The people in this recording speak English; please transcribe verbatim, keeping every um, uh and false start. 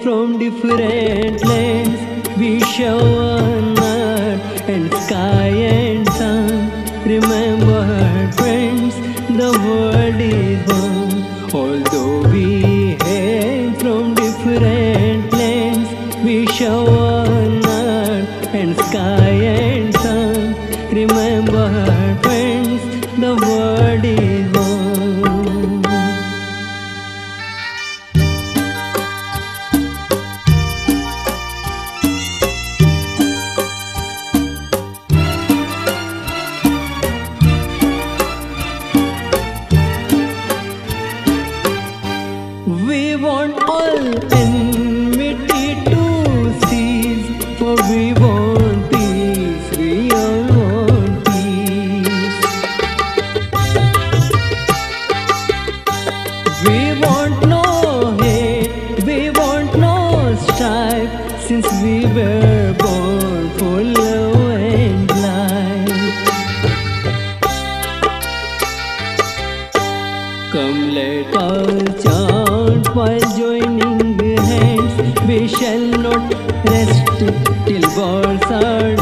from different lands. We share one earth and sky and sun. Remember, friends, the world is one. Although we hail from different lands, we share one earth and sky and sun. Remember, friends, the world is one. We want all enmity to cease, for we want peace, we all want peace. We want no hate, we want no strife, since we were born for love and life. Come, let us chant while joining hands. We shall not rest till wars are